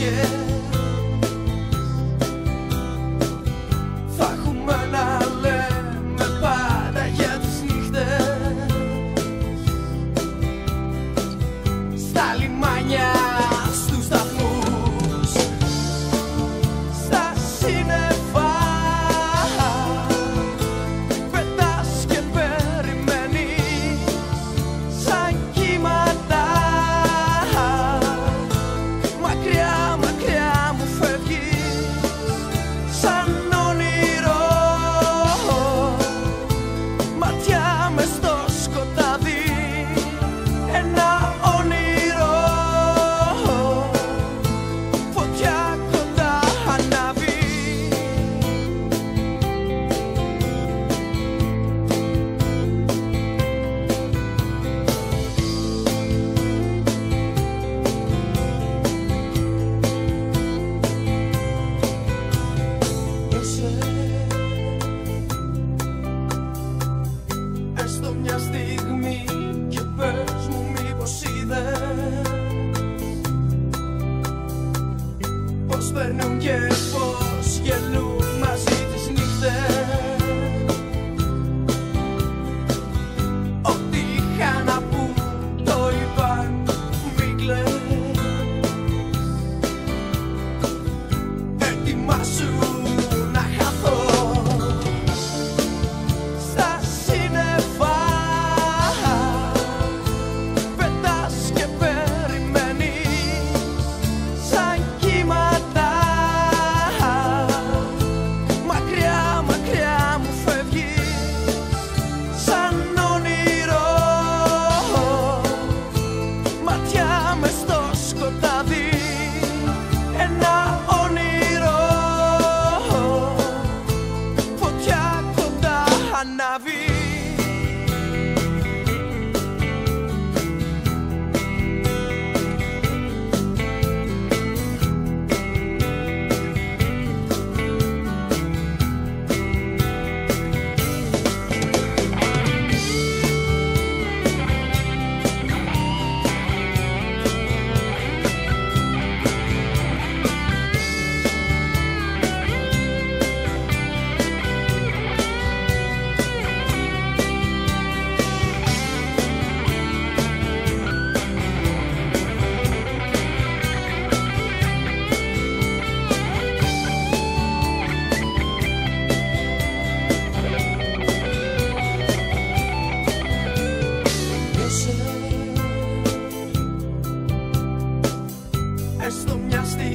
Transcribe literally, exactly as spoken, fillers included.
φωτιές. Θα έχουμε να λέμε πάντα για τις νύχτες στα λιμάνια, στους σταθμούς, στα σύννεφα. Πετάς και περιμένεις σαν κύματα. Μακριά, μακριά μου φεύγεις σαν όνειρο. Ματιά μες στο σκοτάδι, ένα όνειρο. Φωτιά κοντά ανάβει. Έστω μια στιγμή και πες μου μήπως είδες πως περνούν και πως γελούν μαζί τις νύχτες. Ό,τι είχα να πούν το είπαν, μη κλαις. Ετοιμάσου να χαθώ στα σύννεφα. Πετάς και περιμένεις σαν κύματα. Μακριά, μακριά μου φεύγεις σαν όνειρο. Ματιά μες στο σκοτάδι, ένα όνειρο. Φωτιά κοντά ανάβει. Έστω μια στιγμή